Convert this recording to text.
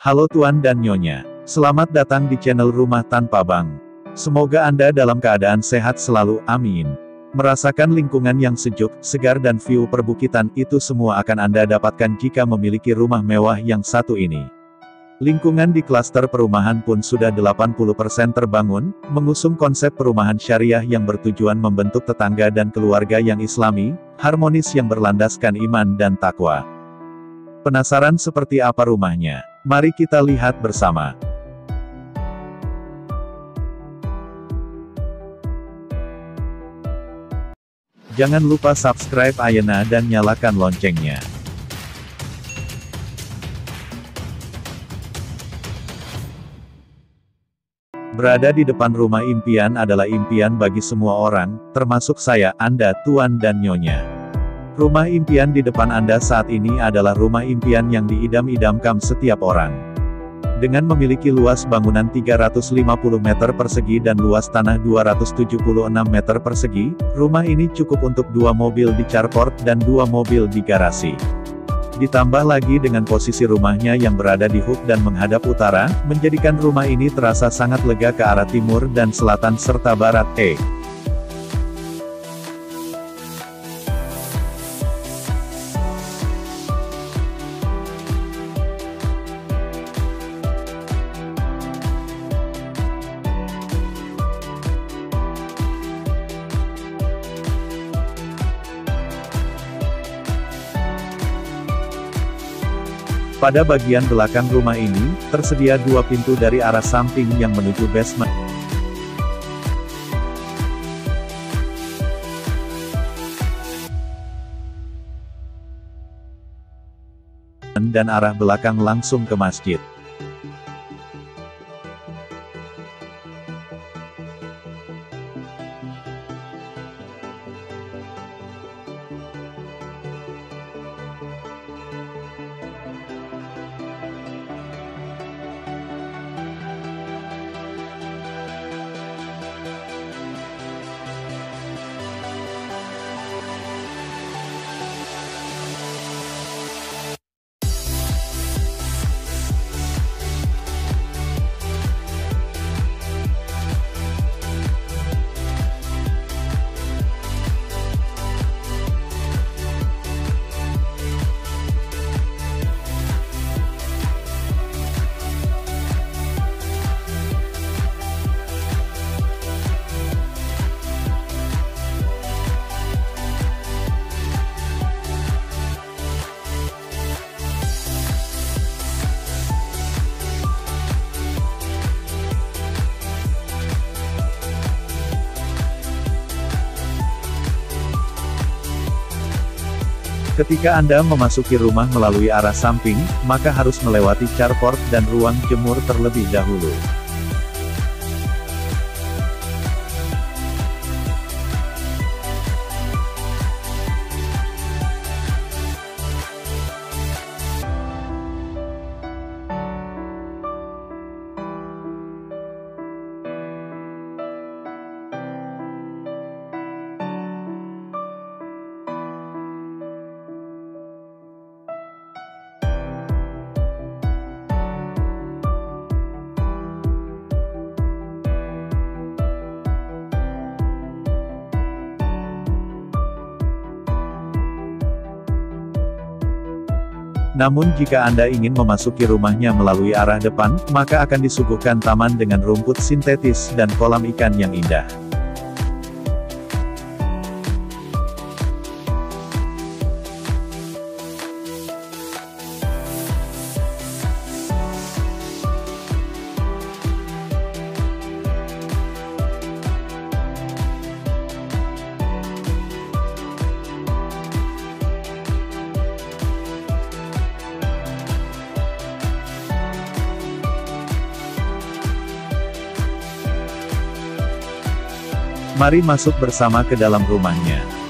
Halo Tuan dan Nyonya. Selamat datang di channel Rumah Tanpa Bank. Semoga Anda dalam keadaan sehat selalu, amin. Merasakan lingkungan yang sejuk, segar dan view perbukitan, itu semua akan Anda dapatkan jika memiliki rumah mewah yang satu ini. Lingkungan di klaster perumahan pun sudah 80% terbangun, mengusung konsep perumahan syariah yang bertujuan membentuk tetangga dan keluarga yang islami, harmonis yang berlandaskan iman dan takwa. Penasaran seperti apa rumahnya? Mari kita lihat bersama. Jangan lupa subscribe Ayana dan nyalakan loncengnya. Berada di depan rumah impian adalah impian bagi semua orang, termasuk saya, Anda, Tuan dan Nyonya. Rumah impian di depan Anda saat ini adalah rumah impian yang diidam-idamkan setiap orang. Dengan memiliki luas bangunan 350 meter persegi dan luas tanah 276 meter persegi, rumah ini cukup untuk 2 mobil di carport dan 2 mobil di garasi. Ditambah lagi dengan posisi rumahnya yang berada di hook dan menghadap utara, menjadikan rumah ini terasa sangat lega ke arah timur dan selatan serta barat. Pada bagian belakang rumah ini, tersedia 2 pintu dari arah samping yang menuju basement. Dan arah belakang langsung ke masjid. Ketika Anda memasuki rumah melalui arah samping, maka harus melewati carport dan ruang jemur terlebih dahulu. Namun jika Anda ingin memasuki rumahnya melalui arah depan, maka akan disuguhkan taman dengan rumput sintetis dan kolam ikan yang indah. Mari masuk bersama ke dalam rumahnya.